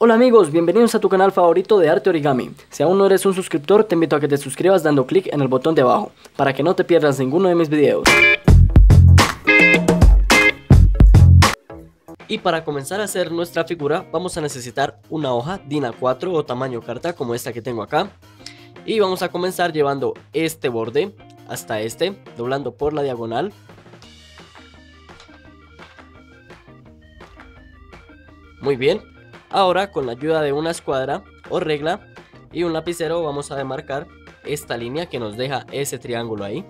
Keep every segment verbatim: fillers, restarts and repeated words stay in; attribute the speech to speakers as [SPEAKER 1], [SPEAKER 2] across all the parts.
[SPEAKER 1] Hola amigos, bienvenidos a tu canal favorito de arte origami. Si aún no eres un suscriptor, te invito a que te suscribas dando clic en el botón de abajo, para que no te pierdas ninguno de mis videos. Y para comenzar a hacer nuestra figura, vamos a necesitar una hoja DIN A cuatro o tamaño carta como esta que tengo acá. Y vamos a comenzar llevando este borde hasta este, doblando por la diagonal. Muy bien. Ahora, con la ayuda de una escuadra o regla y un lapicero, vamos a demarcar esta línea que nos deja ese triángulo ahí.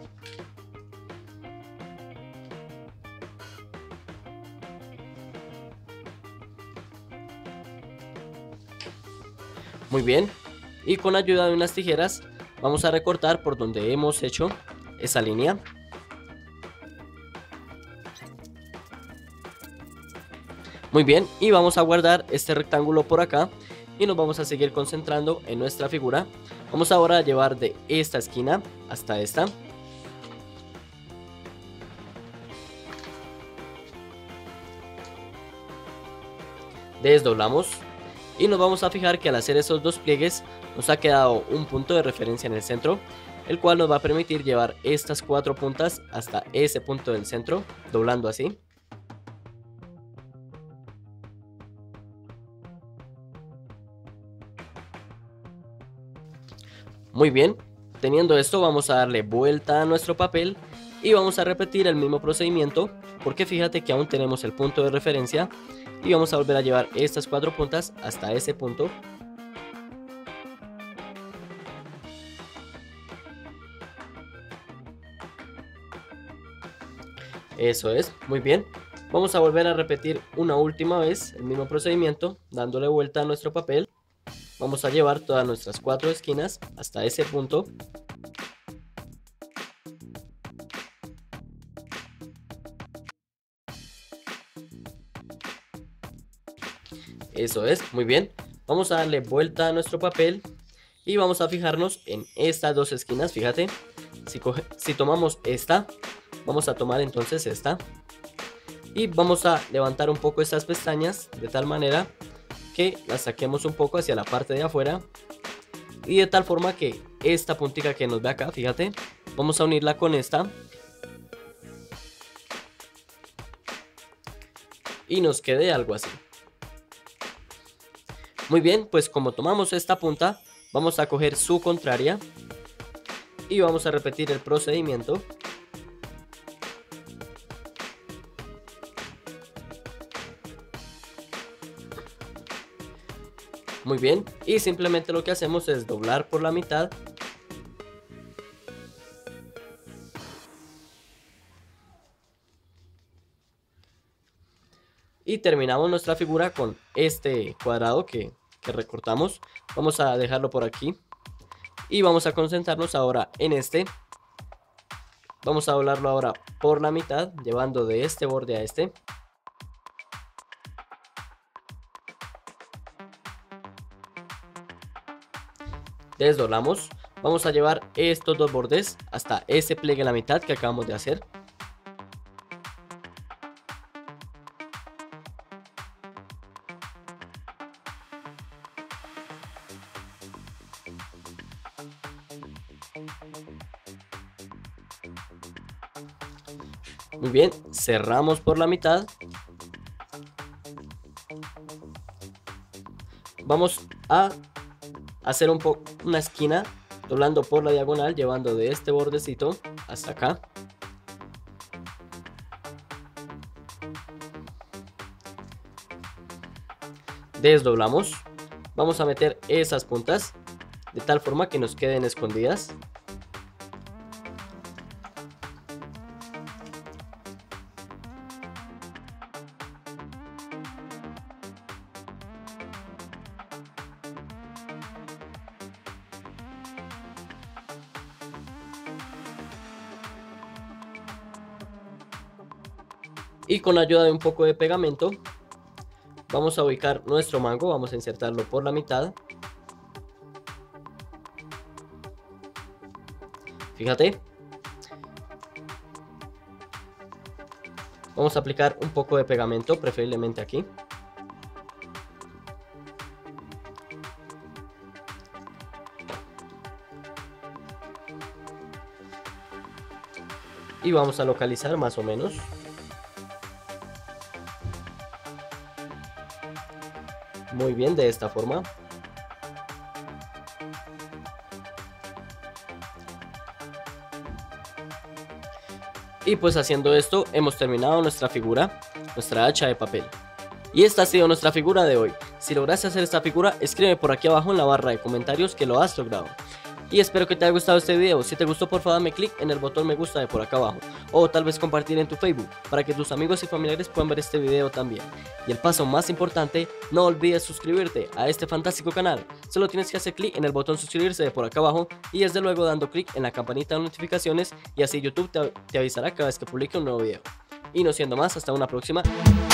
[SPEAKER 1] Muy bien. Y con ayuda de unas tijeras vamos a recortar por donde hemos hecho esa línea. Muy bien, y vamos a guardar este rectángulo por acá y nos vamos a seguir concentrando en nuestra figura. Vamos ahora a llevar de esta esquina hasta esta. Desdoblamos y nos vamos a fijar que al hacer esos dos pliegues nos ha quedado un punto de referencia en el centro, el cual nos va a permitir llevar estas cuatro puntas hasta ese punto del centro, doblando así. Muy bien, teniendo esto vamos a darle vuelta a nuestro papel y vamos a repetir el mismo procedimiento, porque fíjate que aún tenemos el punto de referencia y vamos a volver a llevar estas cuatro puntas hasta ese punto. Eso es, muy bien. Vamos a volver a repetir una última vez el mismo procedimiento, dándole vuelta a nuestro papel. Vamos a llevar todas nuestras cuatro esquinas hasta ese punto. Eso es, muy bien. Vamos a darle vuelta a nuestro papel y vamos a fijarnos en estas dos esquinas. Fíjate, si, coge, si tomamos esta, vamos a tomar entonces esta. Y vamos a levantar un poco estas pestañas de tal manera que las saquemos un poco hacia la parte de afuera. Y de tal forma que esta puntica que nos ve acá, fíjate, vamos a unirla con esta. Y nos quede algo así. Muy bien, pues como tomamos esta punta, vamos a coger su contraria. Y vamos a repetir el procedimiento. Muy bien, y simplemente lo que hacemos es doblar por la mitad. Y terminamos nuestra figura con este cuadrado que, que recortamos. Vamos a dejarlo por aquí. Y vamos a concentrarnos ahora en este. Vamos a doblarlo ahora por la mitad, llevando de este borde a este. Desdoblamos, vamos a llevar estos dos bordes hasta ese pliegue a la mitad que acabamos de hacer. Muy bien, cerramos por la mitad. Vamos a hacer un poco una esquina doblando por la diagonal, llevando de este bordecito hasta acá. Desdoblamos, vamos a meter esas puntas de tal forma que nos queden escondidas. Y con ayuda de un poco de pegamento vamos a ubicar nuestro mango, vamos a insertarlo por la mitad. Fíjate. Vamos a aplicar un poco de pegamento, preferiblemente aquí. Y vamos a localizar más o menos. Muy bien, de esta forma. Y pues haciendo esto hemos terminado nuestra figura, nuestra hacha de papel. Y esta ha sido nuestra figura de hoy. Si lograste hacer esta figura, escribe por aquí abajo en la barra de comentarios que lo has logrado. Y espero que te haya gustado este video. Si te gustó, por favor dame click en el botón me gusta de por acá abajo, o tal vez compartir en tu Facebook para que tus amigos y familiares puedan ver este video también. Y el paso más importante, no olvides suscribirte a este fantástico canal. Solo tienes que hacer clic en el botón suscribirse de por acá abajo y desde luego dando clic en la campanita de notificaciones, y así YouTube te, te avisará cada vez que publique un nuevo video. Y no siendo más, hasta una próxima.